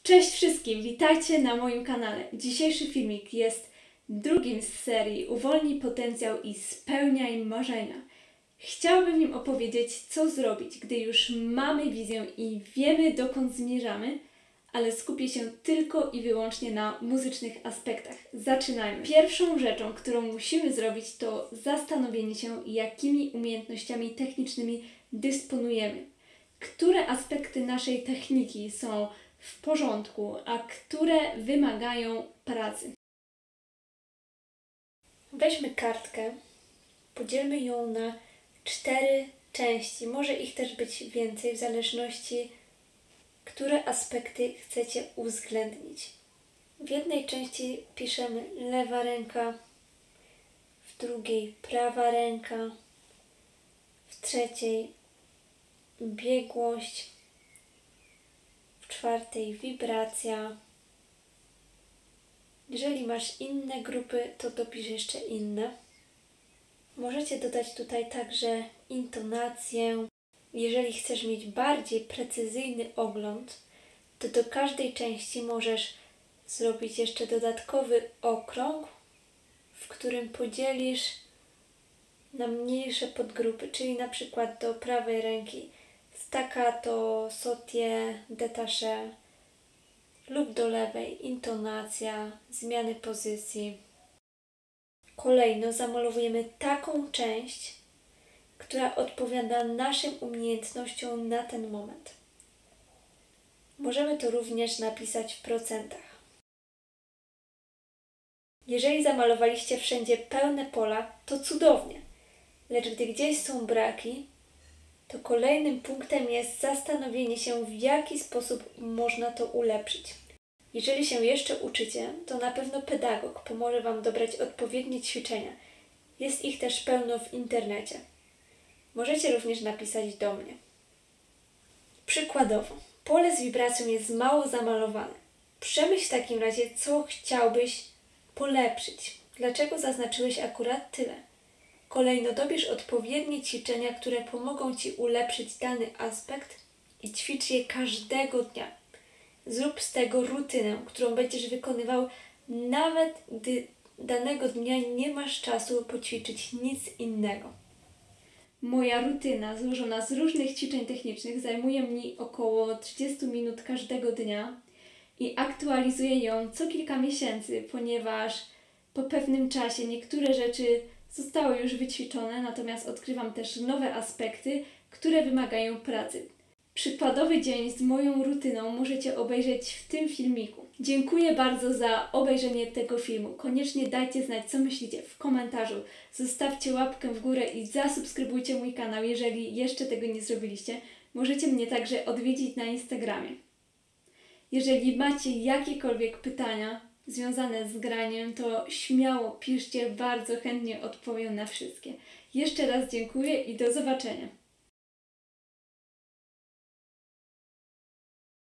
Cześć wszystkim, witajcie na moim kanale. Dzisiejszy filmik jest drugim z serii Uwolnij potencjał i spełniaj marzenia. Chciałabym w nim opowiedzieć, co zrobić, gdy już mamy wizję i wiemy, dokąd zmierzamy, ale skupię się tylko i wyłącznie na muzycznych aspektach. Zaczynajmy. Pierwszą rzeczą, którą musimy zrobić, to zastanowienie się, jakimi umiejętnościami technicznymi dysponujemy. Które aspekty naszej techniki są w porządku, a które wymagają pracy. Weźmy kartkę, podzielmy ją na 4 części. Może ich też być więcej, w zależności, które aspekty chcecie uwzględnić. W jednej części piszemy lewa ręka, w drugiej prawa ręka, w trzeciej biegłość, w czwartej wibracja. Jeżeli masz inne grupy, to dopisz jeszcze inne. Możecie dodać tutaj także intonację. Jeżeli chcesz mieć bardziej precyzyjny ogląd, to do każdej części możesz zrobić jeszcze dodatkowy okrąg, w którym podzielisz na mniejsze podgrupy, czyli na przykład do prawej ręki staccato, sauté, détaché lub do lewej intonacja, zmiany pozycji. Kolejno zamalowujemy taką część, która odpowiada naszym umiejętnościom na ten moment. Możemy to również napisać w procentach. Jeżeli zamalowaliście wszędzie pełne pola, to cudownie, lecz gdy gdzieś są braki, to kolejnym punktem jest zastanowienie się, w jaki sposób można to ulepszyć. Jeżeli się jeszcze uczycie, to na pewno pedagog pomoże Wam dobrać odpowiednie ćwiczenia. Jest ich też pełno w internecie. Możecie również napisać do mnie. Przykładowo, pole z wibracją jest mało zamalowane. Przemyśl w takim razie, co chciałbyś polepszyć. Dlaczego zaznaczyłeś akurat tyle? Kolejno dobierz odpowiednie ćwiczenia, które pomogą Ci ulepszyć dany aspekt i ćwicz je każdego dnia. Zrób z tego rutynę, którą będziesz wykonywał nawet gdy danego dnia nie masz czasu poćwiczyć nic innego. Moja rutyna złożona z różnych ćwiczeń technicznych zajmuje mi około 30 minut każdego dnia i aktualizuję ją co kilka miesięcy, ponieważ po pewnym czasie niektóre rzeczy zostały już wyćwiczone, natomiast odkrywam też nowe aspekty, które wymagają pracy. Przykładowy dzień z moją rutyną możecie obejrzeć w tym filmiku. Dziękuję bardzo za obejrzenie tego filmu. Koniecznie dajcie znać, co myślicie w komentarzu. Zostawcie łapkę w górę i zasubskrybujcie mój kanał, jeżeli jeszcze tego nie zrobiliście. Możecie mnie także odwiedzić na Instagramie. Jeżeli macie jakiekolwiek pytania związane z graniem, to śmiało piszcie, bardzo chętnie odpowiem na wszystkie. Jeszcze raz dziękuję i do zobaczenia.